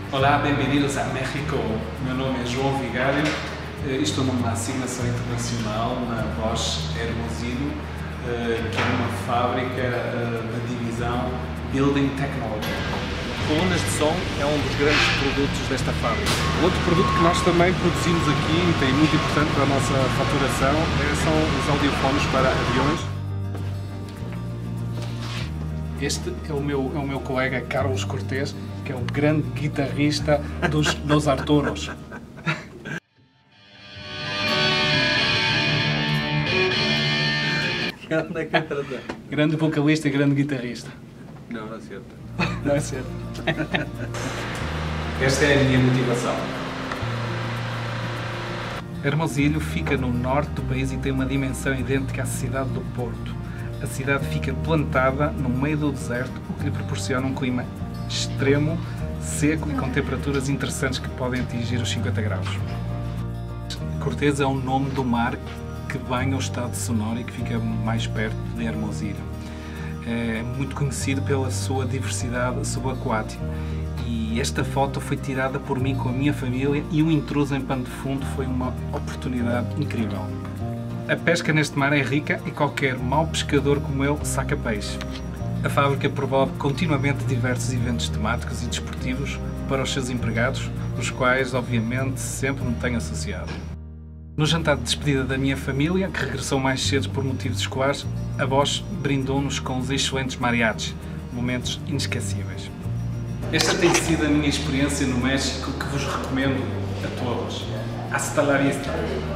Olá, bem-vindos a México. Meu nome é João Vigário. Estou numa asignação internacional na Bosch Hermosillo, que é uma fábrica da divisão Building Technology. Colunas de som é um dos grandes produtos desta fábrica. Outro produto que nós também produzimos aqui e tem muito importante para a nossa faturação são os audiofones para aviões. Este é o meu colega Carlos Cortés, que é um grande guitarrista dos Los Arturos. Grande vocalista e grande guitarrista. Não, não é certo. Não é certo. Esta é a minha motivação. Hermosillo fica no norte do país e tem uma dimensão idêntica à cidade do Porto. A cidade fica plantada no meio do deserto, o que lhe proporciona um clima extremo, seco e com temperaturas interessantes que podem atingir os 50 graus. Cortés é o nome do mar que banha o estado de Sonora e que fica mais perto de Hermosillo. É muito conhecido pela sua diversidade subaquática e esta foto foi tirada por mim com a minha família e um intruso em pano de fundo foi uma oportunidade incrível. A pesca neste mar é rica e qualquer mau pescador como ele saca peixe. A fábrica promove continuamente diversos eventos temáticos e desportivos para os seus empregados, os quais, obviamente, sempre me tenho associado. No jantar de despedida da minha família, que regressou mais cedo por motivos escolares, a Bosch brindou-nos com os excelentes mariachis, momentos inesquecíveis. Esta tem sido a minha experiência no México, que vos recomendo a todos. Hasta la vista!